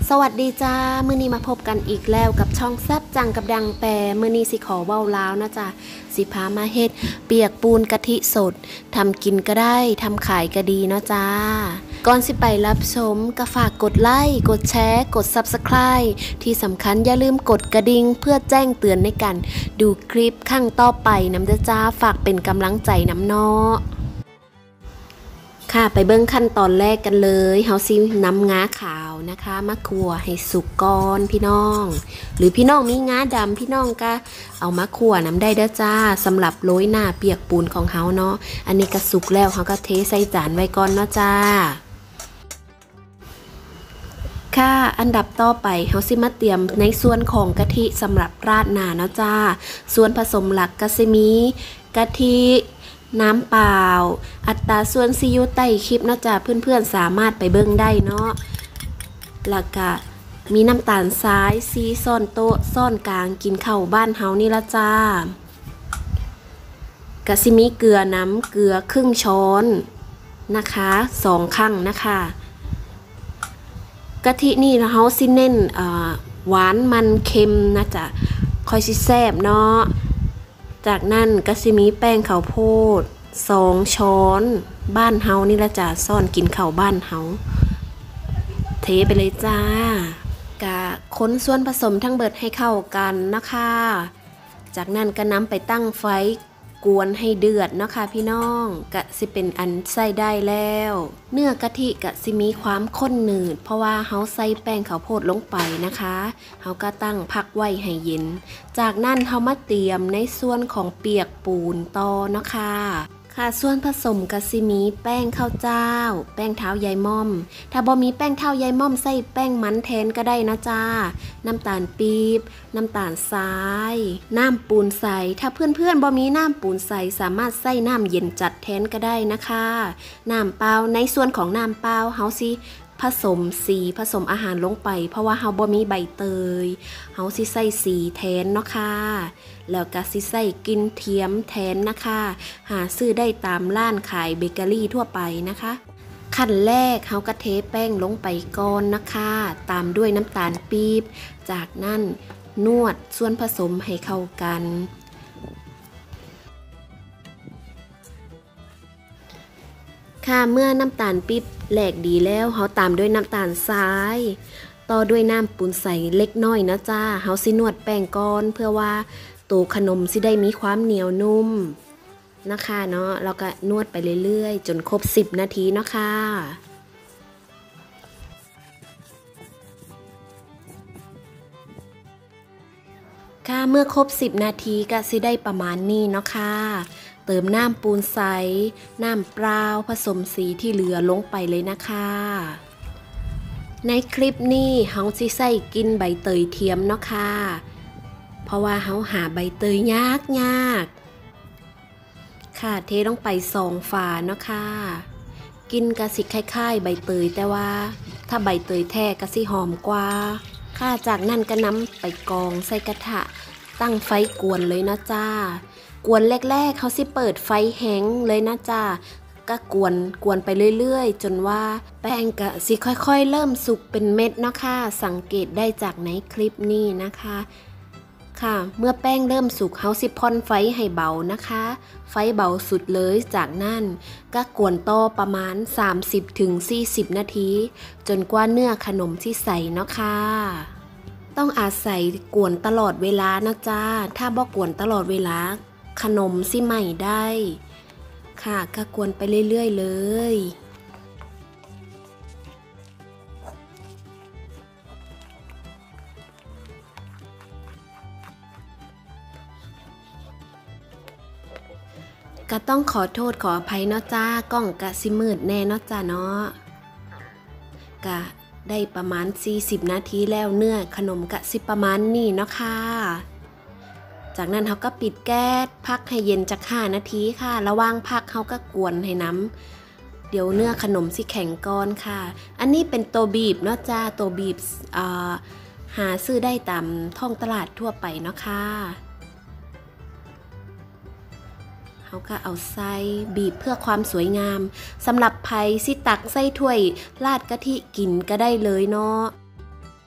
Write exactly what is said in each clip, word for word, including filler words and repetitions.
สวัสดีจ้ามื้อนี้มาพบกันอีกแล้วกับช่องแซบจังกับดังแปรมื้อนี้สิขอเว้าลาวนะจ้าสิพามาเฮ็ดเปียกปูนกะทิสดทำกินก็ได้ทำขายก็ดีเนาะจ้าก่อนสิไปรับชมก็ฝากกดไลค์กดแชร์กด ซับสไครบ์ ที่สำคัญอย่าลืมกดกระดิ่งเพื่อแจ้งเตือนในการดูคลิปข้างต่อไปนำเด้อจ้าฝากเป็นกำลังใจนำเนาะค่ะไปเบิ้งขั้นตอนแรกกันเลยเฮาซิน้ำง้าขาวนะคะมะขั่วให้สุกก่อนพี่น้องหรือพี่น้องมีง้าดำพี่น้องก็เอามะขั่วน้ำได้เด้อจ้าสำหรับโรยหน้าเปียกปูนของเฮาเนาะอันนี้ก็สุกแล้วเฮาก็เทใส่จานไว้ก่อนเนาะจ้าค่ะอันดับต่อไปเฮาสิมาเตรียมในส่วนของกะทิสำหรับราดหน้าเนาะจ้าส่วนผสมหลักก็สิมีกะทิน้ำเปล่าอัตราส่วนซียูใต้คลิปนะจ๊ะเพื่อนๆสามารถไปเบิ่งได้เนาะแล้วก็มีน้ำตาลทรายซีซ่อนโต๊ะซ่อนกลางกินข้าวบ้านเฮานี่ละจ้ากะซิมีเกลือน้ำเกลือครึ่งช้อนนะคะสองครั้งนะคะกะทินี่เฮาสิเน้นหวานมันเค็มนะจ๊ะค่อยสิแซ่บเนาะจากนั้นก็สิมีแป้งข้าวโพดสองช้อนบ้านเฮานี่ละจ้ะซ่อนกินข้าวบ้านเฮาเทไปเลยจ้ากะค้นส่วนผสมทั้งเบิดให้เข้ากันนะคะจากนั้นก็นำไปตั้งไฟกวนให้เดือดเนาะค่ะพี่น้องกะสิเป็นอันใส่ได้แล้วเนื้อกะทิกะสิมีความข้นหนืดเพราะว่าเฮาใส่แป้งข้าวโพดลงไปนะคะเฮาก็ตั้งพักไว้ให้เย็นจากนั้นเฮามาเตรียมในส่วนของเปียกปูนต่อเนาะค่ะค่ะส่วนผสมกะสิมีแป้งข้าวเจ้าแป้งเท้ายายม่อมถ้าบ่มีแป้งเท้ายายม่อมใส่แป้งมันแทนก็ได้นะจ้าน้ำตาลปี๊บน้ำตาลทรายน้ำปูนใสถ้าเพื่อนๆบ่มีน้ำปูนใสสามารถใส่น้ำเย็นจัดแทนก็ได้นะคะน้ำเปล่าในส่วนของน้ำเปล่าเฮาสิผสมสีผสมอาหารลงไปเพราะว่าเฮาบ่มีใบเตยเฮาสิใส่สีแทนเนาะค่ะแล้วก็สิใส่กินเทียมแทนนะคะหาซื้อได้ตามร้านขายเบเกอรี่ทั่วไปนะคะขั้นแรกเฮาก็เทแป้งลงไปก่อนนะคะตามด้วยน้ำตาลปี๊บจากนั้นนวดส่วนผสมให้เข้ากันค่ะเมื่อน้ำตาลปี๊บแหลกดีแล้วเฮาตามด้วยน้ำตาลทรายต่อด้วยน้ำปูนใสเล็กน้อยนะจ้าเฮาสินวดแป้งก่อนเพื่อว่าตัวขนมสิได้มีความเหนียวนุ่มนะคะเนาะเราก็นวดไปเรื่อยๆจนครบสิบนาทีเนาะค่ะค่ะเมื่อครบสิบนาทีก็สิได้ประมาณนี้เนาะค่ะเติมน้ำปูนใสน้ำเปล่าผสมสีที่เหลือลงไปเลยนะคะในคลิปนี้เฮาสิใส่กินใบเตยเทียมเนาะค่ะเพราะว่าเฮาหาใบเตยยากยากค่ะเทลงไปสองฝาเนาะค่ะกินกะสิคล้ายๆใบเตยแต่ว่าถ้าใบเตยแท้กะสิหอมกว่าค่ะจากนั้นก็นำไปกองใส่กระทะตั้งไฟกวนเลยนะจ้ากวนแรกๆเขาสิเปิดไฟแห้งเลยนะจ้าก็กวนกวนไปเรื่อยๆจนว่าแป้งกะสิค่อยๆเริ่มสุกเป็นเม็ดเนาะค่ะสังเกตได้จากในคลิปนี้นะคะค่ะเมื่อแป้งเริ่มสุกเฮาสิพ่นไฟให้เบานะคะไฟเบาสุดเลยจากนั้นก็กวนต่อประมาณ สามสิบถึงสี่สิบ นาทีจนกว่าเนื้อขนมที่ใส่เนาะค่ะต้องอาศัยกวนตลอดเวลานะจ้าถ้าบ่กวนตลอดเวลาขนมสิใหม่ได้ค่ะก็กวนไปเรื่อยๆเลยก็ต้องขอโทษขออภัยเนาะจ้ากล้องกะสิมืดแน่เนาะจ้าเนาะกะได้ประมาณสี่สิบนาทีแล้วเนื้อขนมกะสิประมาณนี้เนาะค่ะจากนั้นเขาก็ปิดแก๊สพักให้เย็นจักห้านาทีค่ะระหว่างพักเขาก็กวนให้น้ำเดี๋ยวเนื้อขนมสิแข็งก่อนค่ะอันนี้เป็นตัวบีบเนาะจ้าตัวบีบหาซื้อได้ตามท้องตลาดทั่วไปเนาะค่ะเขาก็เอาใส่บีบเพื่อความสวยงามสำหรับไผ่สิตักใส่ถ้วยราดกะทิกินก็ได้เลยเนาะ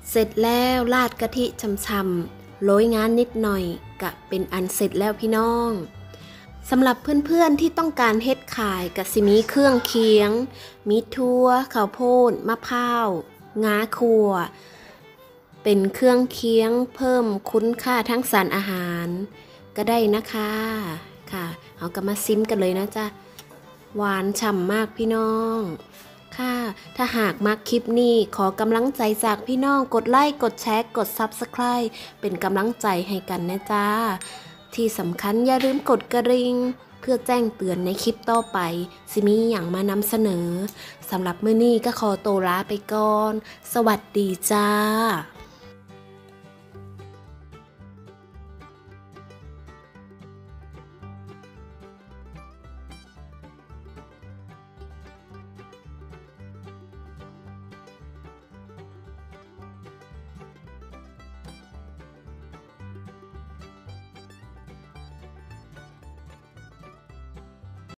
เสร็จแล้วราดกะทิช่ำๆโรยงานนิดหน่อยกะเป็นอันเสร็จแล้วพี่น้องสำหรับเพื่อนๆที่ต้องการเฮ็ดขายกะสิมีเครื่องเคียงมีทั่วข้าวโพดมะพร้าวงาคั่วเป็นเครื่องเคียงเพิ่มคุณค่าทั้งสารอาหารก็ได้นะคะค่ะเอากลับมาซิมกันเลยนะจ๊ะหวานฉ่ำมากพี่น้องค่ะถ้าหากมักคลิปนี้ขอกำลังใจจากพี่น้องกดไลค์กดแชร์กด ซับสไครบ์ เป็นกำลังใจให้กันนะจ๊ะที่สำคัญอย่าลืมกดกระดิ่งเพื่อแจ้งเตือนในคลิปต่อไปสิมีอย่างมานำเสนอสำหรับมื้อนี้ก็ขอตัวลาไปก่อนสวัสดีจ้า